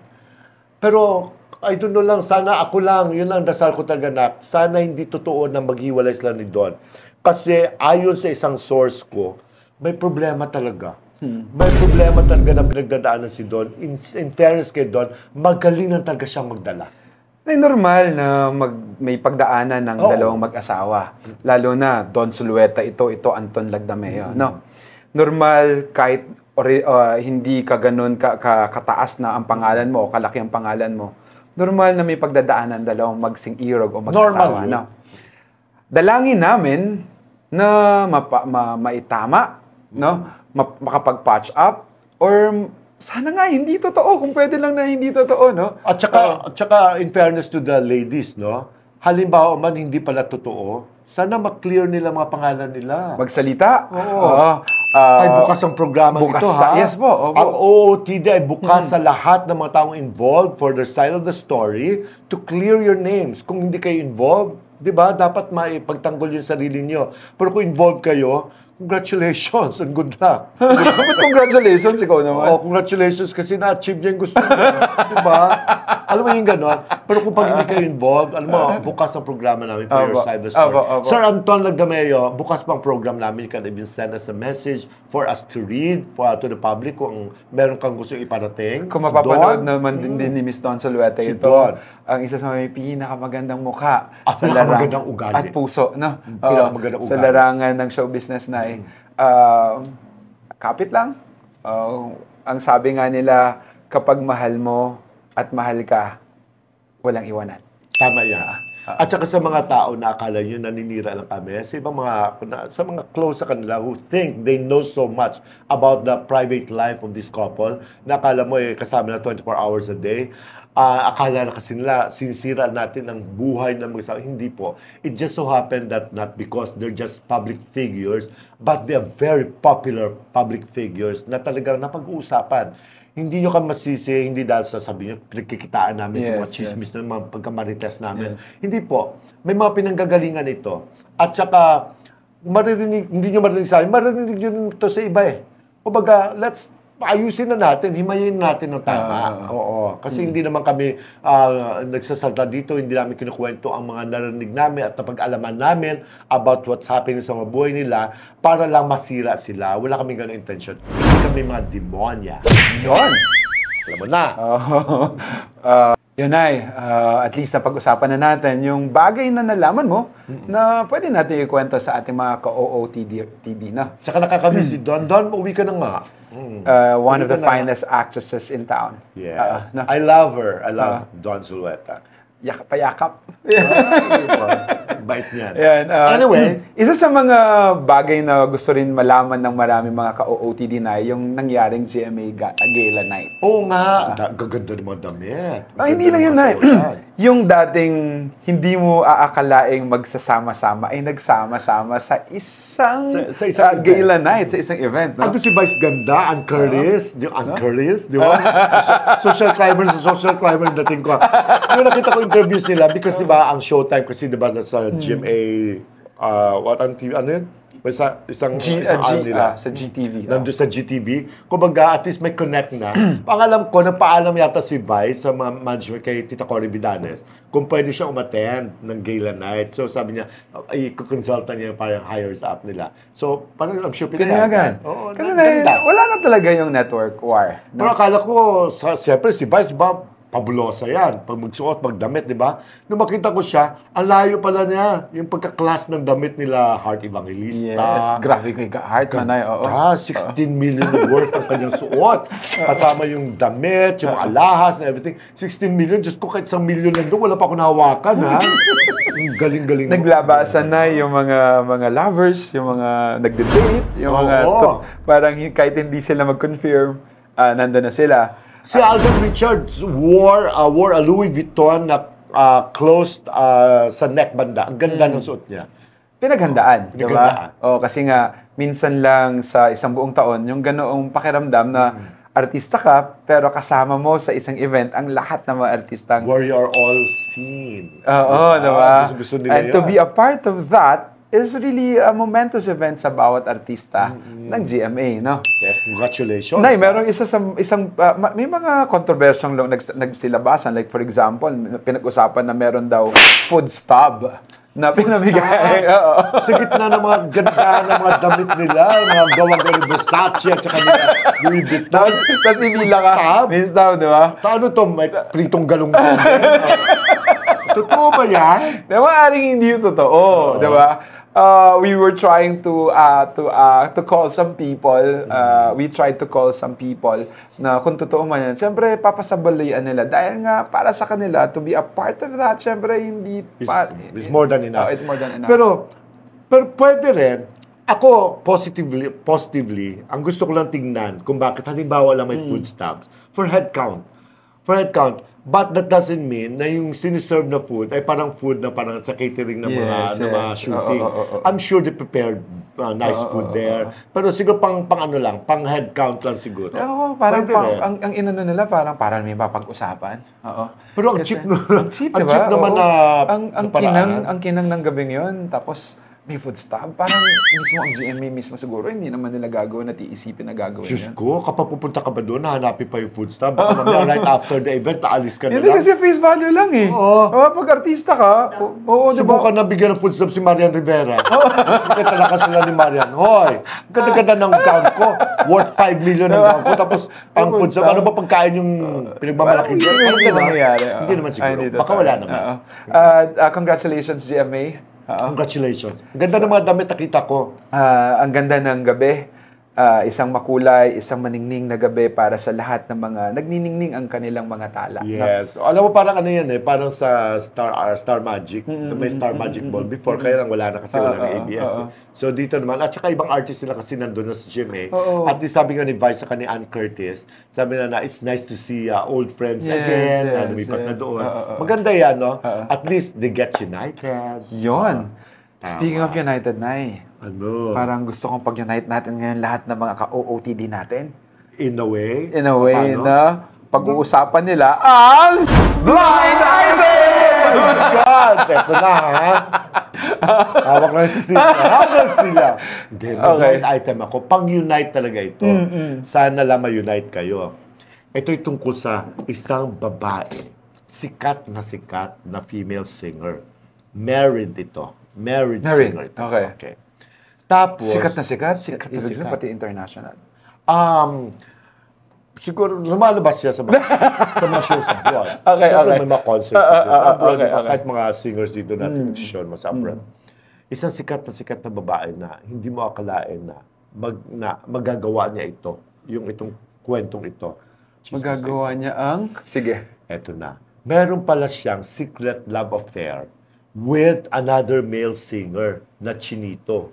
Pero, I don't know lang, sana ako lang, yun lang dasal ko talaga na, sana hindi totoo na maghiwalay sila ni Don. Kasi, ayon sa isang source ko, may problema talaga. May problema talaga na pinagdadaanan si Don. In, in fairness kay Don, magaling na talaga siyang magdala. Ay, normal na mag, may pagdaanan ng Oo. dalawang mag-asawa. Lalo na Don Sulueta, ito, ito Anton Lagdameo. No? Normal kahit ori, uh, hindi ka ganun ka, ka, kataas na ang pangalan mo o kalaki ang pangalan mo. Normal na may pagdadaanan dalawang magsing-irog o mag-asawa. Normal yun. No? Dalangin namin na mapa, ma, maitama, no? Ma, makapag-patch up, or sana nga hindi totoo, kung pwede lang na hindi totoo, no? At saka, at saka, in fairness to the ladies, no? Halimbawa man hindi pala totoo, sana ma-clear nila mga pangalan nila. Magsalita. Oo. Ah, ay bukas ang programa bukas ito, ta- ha? yes po, opo. Ang O O T D ay bukas sa lahat ng mga taong involved for their side of the story to clear your names. Kung hindi kayo involved, di ba, dapat maipagtanggol yung sarili nyo. Pero kung involved kayo, congratulations and good luck. But congratulations, ikaw naman. Oh, congratulations kasi na-achieve niya yung gusto niya. Diba? Alam mo yung gano'n? Pero kung pag hindi kayo involved, alam mo, bukas ang programa namin for your Opo. side of the story. Opo, opo. Sir Anton Lagdameo, bukas pang program namin. You can even send us a message for us to read for, to the public kung meron kang gusto iparating. Kung mapapanood Don, naman din, din ni Miss Don Soluete Si ito, Don. ang isa sa may pinakamagandang mukha At sa larang pinakamagandang ugali. at puso, no? Oo, Pinakamagandang sa ugali. larangan ng show business na eh. Uh, kapit lang. Uh, ang sabi nga nila, kapag mahal mo at mahal ka, walang iwanan. Tama yan. At saka sa mga tao na akala nyo naninira lang kami, sa ibang mga, na- sa mga close sa kanila who think they know so much about the private life of this couple, na akala mo eh, kasama na twenty-four hours a day, ah, akala na kasi nila, sinisira natin ang buhay ng mga tao. Hindi po. It just so happened that not because they're just public figures, but they are very popular public figures na talagang napag-uusapan. Hindi nyo ka masisi, hindi dahil sa sabi nyo, pinagkikitaan namin Yes, yung mga chismis yes. na mga pagkamarites namin. Yes. Hindi po. May mga pinanggagalingan ito. At saka, maririnig, hindi nyo maririnig sa amin, maririnig nyo ito sa iba eh. Kumbaga, let's ayusin na natin, himayin natin ng tama. Ah. Oo. Kasi hindi naman kami ah, nagsasalta dito, hindi namin kinukwento ang mga narinig namin at napag-alaman namin about what's happening sa mga buhay nila para lang masira sila. Wala kaming ganong intention. Hindi kami mga demonya. Yun. Alam mo na. Oh, uh, yun ay, uh, at least napag-usapan na natin yung bagay na nalaman mo na pwede natin ikwento sa ating mga ka-O O T V na. Tsaka nakakamiss si Don. Don, uwi ka na nga. Mm. Uh, one of Uwi the ka na. finest actresses in town. Yes. Uh, no? I love her. I love Don Zulueta. Yak payakap. Ay, bait niyan. Yan, uh, Anyway. isa sa mga bagay na gusto rin malaman ng maraming mga ka-O O T D na yung nangyaring G M A ga- Gala Night. Oo nga. Da- gaganda ng mga damit. Ah, hindi lang yun, Nay. Yung dating hindi mo aakalaing magsasama-sama ay nagsama-sama sa isang, Sa- sa isang ah, event. gala night, sa isang event. No? Ando si Vice Ganda, Ann Curtis. Di, Ann Curtis, di ba? social, social climber sa social climber dating ko. Yung nakita ko interviews nila because di ba ang Showtime kasi di ba sa G M A, uh, what ang T V, ano yun? Basta isang, G, isang ah, G, arm nila. ah, sa G T V. ah. Nandun sa G T V. Kumbaga, at least may connect na. Pangalam ko, napaalam yata si Vice sa mga management kay Tita Cory Vidanes kung pwede siya umattend ng gala night. So sabi niya, ay, kukonsulta niya parang hires up nila. So, parang I'm sure Pinayagan. Oo, Kasi na- na, ganda. wala na talaga yung network war. Pero akala ko, sa, siyempre si Vice, ba, pabulosa yan. Pag magsuot, magdamit, di ba? Nung makita ko siya, ang layo pala niya. Yung pagka-class ng damit nila, Heart Evangelista. Yes, grabe ko yung heart man ay, oo. Ah, sixteen million worth ang kanyang suot. Kasama yung damit, yung mga alahas and everything. sixteen million, just ko kahit isang million lang doon, wala pa ako nahawakan, ha? Ang galing-galing. Naglabasan na yung mga mga lovers, yung mga nagde-date, yung mga Oo. to- parang hi- kahit hindi sila mag-confirm, ah, nandun na sila. Si Alden Richards wore, uh, wore a Louis Vuitton na uh, closed uh, sa neck banda. Ang ganda ng suot niya. Pinaghandaan, di Pinaghandaan. ba? O kasi nga minsan lang sa isang buong taon yung ganoong pakiramdam na artista ka pero kasama mo sa isang event ang lahat ng mga artistang Where you are all seen. Oo, di ba? Gusto-gusto nila And to yan. be a part of that is really a momentous event sa bawat artista ng G M A, no? Yes, congratulations. Nay, merong isa sa isang uh, ma- may mga kontrobersyang lo- nags, nagsilabasan, like for example, pinag-usapan na meron daw food stub na pinamigay. Oo. Sa gitna ng mga ganda ng mga damit nila, mga gawang gawang Versace at saka nila Louis Vuitton. Tapos, tapos ibila ka, Stub? may stub, di ba? Ano to? May pritong galunggong. Totoo ba yan? Di ba, aring hindi yung totoo, di ba? Uh, we were trying to uh, to uh, to call some people. Uh, we tried to call some people na kung totoo man yan. Siyempre, papasabalian nila. Dahil nga, para sa kanila, to be a part of that, siyempre, hindi... It's, pa- it's more than enough. Oh, it's more than enough. Pero, pero pwede rin, ako, positively, positively, ang gusto ko lang tingnan kung bakit halimbawa lang may Mm. food stamps for head count. For head count. But that doesn't mean na yung siniserve na food ay parang food na parang sa catering ng mga, Yes, ng mga yes. shooting. Oo, oo, oo. I'm sure they prepared uh, nice Oo, food oo, there. Pero siguro pang, pang ano lang, pang head count lang siguro. Oo, parang, Pwede pang, rin. ang, ang inano nila, parang, parang may mapag-usapan. Oo. Pero ang Kasi- cheap na- ang cheap, ang diba? cheap naman Oo. na- ang, ang na paraan. kinang, ang kinang ng gabing yun, tapos may food stop. Parang mismo ang G M A mismo siguro, hindi naman nila gagawin at iisipin na gagawin Diyos yan. ko, kapag pupunta ka ba doon, hahanapin pa yung food stop. Baka mamaya right after the event, naalis ka na Hindi lang. kasi face value lang eh. Oo. Oo, pag artista ka, oo, oo, di ba? Subukan na bigyan ng food stop si Marian Rivera. Kasi talakas nila ni Marian. Hoy, ganda-ganda ng gown ko. Worth five million ang gown ko. Tapos, ang food stop, ano ba pagkain yung pinagmamalaki Hindi niya? naman Parang gano'n. nangyayari. oo. Hindi naman siguro. Ay, hindi Baka totoo. wala naman. Oo. Uh, uh, congratulations, G M A. Oo. Congratulations. Ang ganda ng mga damit nakita ko. Ah, ang ganda ng gabi. ah, isang makulay, isang maningning na gabi para sa lahat ng mga nagniningning ang kanilang mga tala. Yes. O, alam mo, parang ano yan eh, parang sa Star uh, Star Magic, may Star Magic Ball. Before, kaya lang wala na kasi wala Oo, ng A B S. oo. eh. So dito naman, at saka ibang artist nila kasi nandun na sa gym eh. Oo. At least sabi nga ni Vice sa ni Ann Curtis, sabi na na, it's nice to see uh, old friends Yes, again, yes, na lumipat na yes. doon. Oo, oo. Maganda yan, no? Oo. At least they get united. Yun. Tama. Speaking of United, Nay, Ano? parang gusto kong pag-unite natin ngayon lahat ng mga ka-O O T D natin. In a way. In a way Paano? na pag-uusapan nila ang Blind Item! Oh my God! Eto na, ha? Hawak na si Sila. Hawak sila. Hindi, may Okay. blind item ako. Pang-unite talaga ito. Sana lang ma-unite kayo. Ito'y tungkol sa isang babae. Sikat na sikat na female singer. Married ito. Married, Married, singer ito. okay. Tapos, Sikat na sikat? Sikat na Ibig sabihin, sikat. pati international. Um, siguro lumalabas siya sa mga, sa mga shows abroad. Okay, Siyempre, okay. may mga concerts Ah, ah, siya ah, sa abroad. okay, diba? okay. Kahit mga singers dito natin mm. mo sa abroad. Isang sikat na sikat na babae na hindi mo akalain na, mag, na magagawa niya ito. Yung itong kwentong ito. Chismis Magagawa niya ang... Sige. Eto na. Meron pala siyang secret love affair with another male singer na Chinito.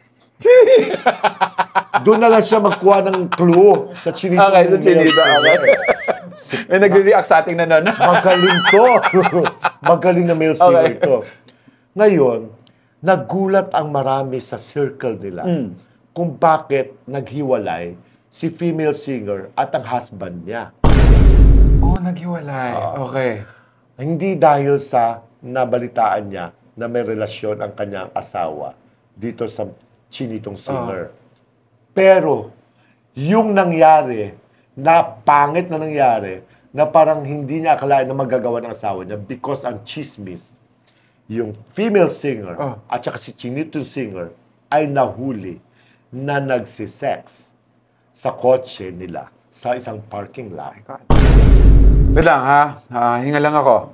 Doon na lang siya magkuha ng clue sa Chinito. Okay, sa male Chinito, singer. okay. May nagre-react sa ating nanonood. Magaling to. Magaling na male singer Okay. ito. Ngayon, nagulat ang marami sa circle nila Hmm. kung bakit naghiwalay si female singer at ang husband niya. Oh, naghiwalay. Okay. Hindi dahil sa nabalitaan niya na may relasyon ang kanyang asawa dito sa Chinitong singer. Pero, yung nangyari, na pangit na nangyari, na parang hindi niya akalain na magagawa ng asawa niya because ang chismis, yung female singer Oh. at saka si Chinitong singer ay nahuli na nagsisex sa kotse nila sa isang parking lot. Wait lang ha. Ah, hinga lang ako.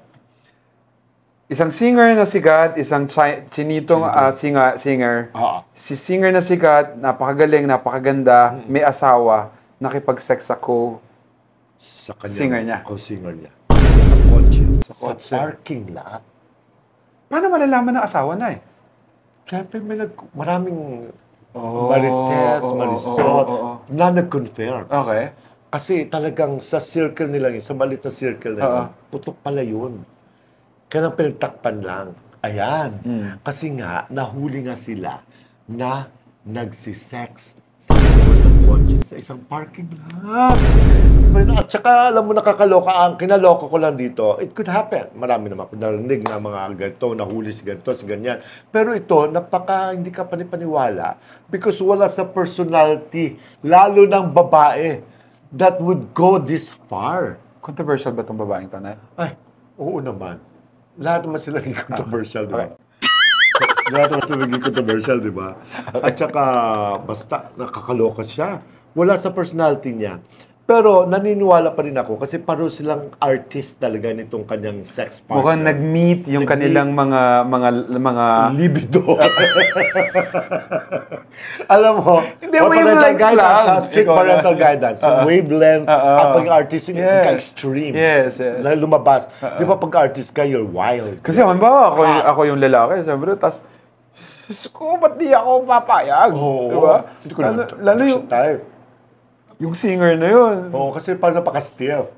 Isang singer na sikat, isang chi- chinitong ah, singa, singer. Ah. Si singer na sikat, napakagaling, napakaganda, may asawa, nakipag-sex ako. Sa kanyang Singer niya. co-singer niya. Sa kotse. Sa, kotse. parking lot. Paano malalaman ng asawa na eh? Siyempre, may nag, maraming Oh, marites, oo, marisol, oo, oo, oo. na nag-confirm. Okay. Kasi talagang sa circle nila yun, sa malit na circle nila, Oo. putok pala yun. Kaya nang pinagtakpan lang. Ayan. Mm. Kasi nga, nahuli nga sila na nagsisex sa likod ng kotse sa isang parking lot. At saka, alam mo, nakakaloka. Ang kinaloka ko lang dito, it could happen. Marami naman ako narinig na mga ganito, nahuli si ganito, si ganyan. Pero ito, napaka hindi ka panipaniwala because wala sa personality, lalo ng babae, that would go this far. Controversial ba itong babaeng to, Nay? Ay, oo naman. Lahat naman sila naging controversial, di ba? Lahat naman sila naging controversial, di ba? At saka, basta, nakakaloka siya. Wala sa personality niya. Pero naniniwala pa rin ako kasi pareho silang artist talaga nitong kanyang sex partner. Mukhang nag-meet yung Nag-meet. kanilang mga mga mga Libido. Alam mo, Hindi, or parental wavelength guidance, lang. ha? Strict Ikaw parental na. guidance. Oo. Wavelength, Oo. at pag-artist, yung Yes. ka-extreme. Yes, yes. Na lumabas. Di ba pag-artist ka, you're wild. Kasi man ba ako, Ah. ako yung lalaki, siyempre, tas Diyos ko, ba't di ako papayag? Oo. Diba? Hindi ko Lalo, naman. lalo yung, Type. yung singer na yun. Oo, kasi parang napaka-stiff.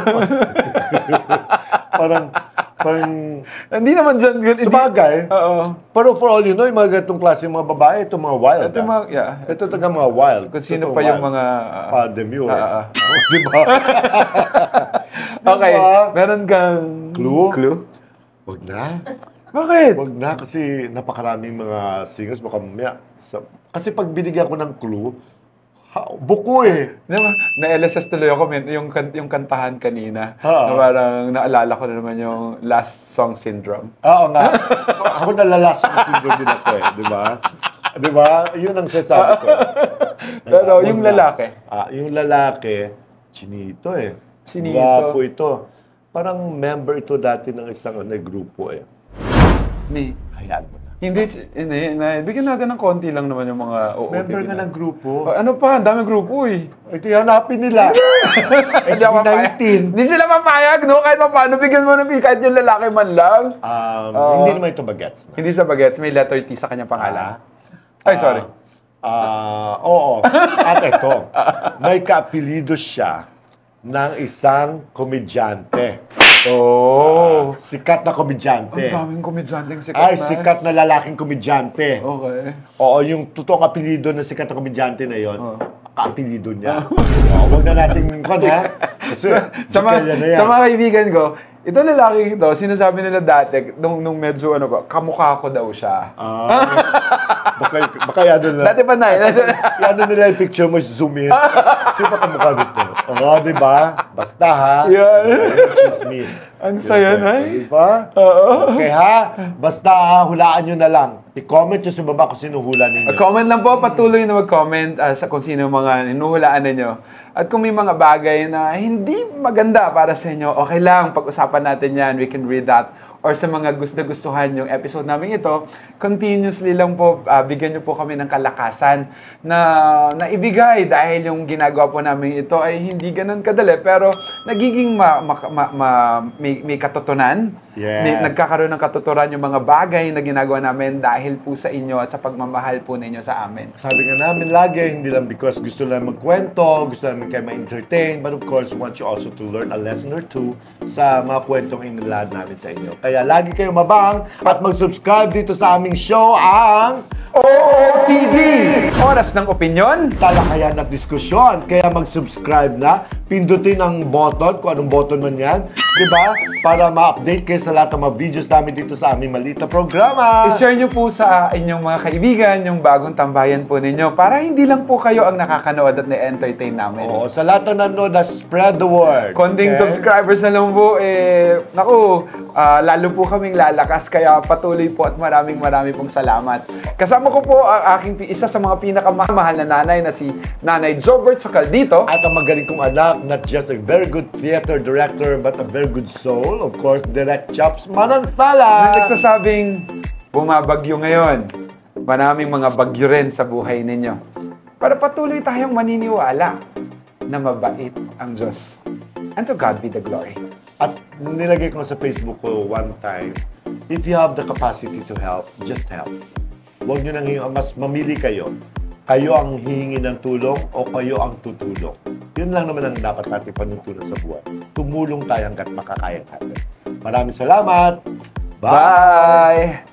parang, parang, Hindi naman dyan. Hindi, sabagay. Oo. Pero for all you know, yung mga ganitong klase mga babae, ito mga wild. Ito ah. mga, yeah. Ito talaga mga wild. Kung sino Ito pa yung wild. mga... ah, Ah, demure. Ah, ah, Di ba? okay, Diba? meron kang... Clue? Clue? Wag na. Bakit? Wag na kasi napakaraming mga singers baka mamaya. Sa, kasi pag binigyan ko ng clue, ha, buko eh. Diba, na-L S S tuloy ako, men, yung, kan- yung kantahan kanina. Ah. Na parang naalala ko na naman yung Last Song Syndrome. Oo nga. Ako nalalas yung syndrome din ako eh. Di ba? Di ba? Yun ang sasabi ko. Pero Wag yung na. lalaki? Ah, yung lalaki, chinito eh. Chinito. Gwapo ito. Parang member ito dati ng isang ano, grupo eh. May, Hayaan mo na. Hindi, hindi, na, bigyan natin ng konti lang naman yung mga O O T V. Member nga na. ng grupo. Oh, ano pa? Ang daming grupo eh. Ito yung hanapin nila. S B nineteen. Hindi sila mapayag, no? Kahit pa paano, bigyan mo ng kahit yung lalaki man lang. Um, Oo. hindi naman ito bagets. Hindi sa bagets, may letter T sa kanyang pangalan. Ay, sorry. Ah, oo. At ito, may kaapelido siya ng isang komedyante. Oh. Sikat na komedyante. Ang daming komedyanteng sikat Ay, na. sikat na lalaking komedyante. Okay. Oo, yung totoong apelido ng sikat na komedyante na yon, Oo. kaapelido niya. Oo, huwag na natin kung ha. Kasi, Sa mga, kaya na yan. sa mga kaibigan ko, ito lalaki ito, sinasabi nila dati, nung, nung medyo ano ba, kamukha ko daw siya. Ah, baka, baka yan nila. Dati pa na, eh. Yan nila yung picture mo, zoom in. Sino pa kamukha nito? Oo, di ba? Basta ha. Yan. Chismis. Ang saya na eh. Di ba? Oo. Okay ha? Basta ha, hulaan nyo na lang. I-comment nyo sa baba kung sino hula ninyo. Comment lang po, patuloy na mag-comment uh, sa kung sino mga hinuhulaan ninyo. At kung may mga bagay na hindi maganda para sa inyo, okay lang, pag-usapan natin yan, we can read that. Or sa mga gusto-gustuhan yung episode namin ito, continuously lang po, uh, bigyan nyo po kami ng kalakasan na naibigay dahil yung ginagawa po namin ito ay hindi ganun kadali, pero nagiging ma, ma, ma, ma, may, may katutunan. Yes. May, nagkakaroon ng katuturan yung mga bagay na ginagawa namin dahil po sa inyo at sa pagmamahal po ninyo sa amin. Sabi nga namin lagi, hindi lang because gusto lang magkwento, gusto namin kayo ma-entertain, but of course, we want you also to learn a lesson or two sa mga kwentong inilad namin sa inyo. Kaya lagi kayo mabang at mag-subscribe dito sa aming show, ang O O T V! Oras ng opinyon. talakayan at diskusyon. Kaya mag-subscribe na, pindutin ang button, kung anong button man yan, di ba? Para ma-update kayo sa lahat ng mga videos namin dito sa aming malita programa. I-share nyo po sa inyong mga kaibigan yung bagong tambayan po ninyo para hindi lang po kayo ang nakakanood at na-entertain namin. Oo, sa lahat na nanonood, na spread the word. Konting Okay? subscribers na lang po, eh, naku, ah, lalo po kaming lalakas, kaya patuloy po at maraming maraming pong salamat. Kasama ko po ang aking pi- isa sa mga pinakamahal na nanay na si Nanay Jobert Socaldito. At ang magaling kong anak, not just a very good theater director, but a very good soul. Of course, Direct Chops Manansala. Na nagsasabing bumabagyo ngayon. Maraming mga bagyo rin sa buhay ninyo. Para patuloy tayong maniniwala na mabait ang Diyos. And to God be the glory. At nilagay ko sa Facebook ko one time, if you have the capacity to help, just help. Huwag nyo nang hihingi, mas mamili kayo. Kayo ang hihingi ng tulong o kayo ang tutulong. Yun lang naman ang dapat natin panuntunan sa buhay. Tumulong tayo hanggat makakaya natin. Maraming salamat! Bye! Bye!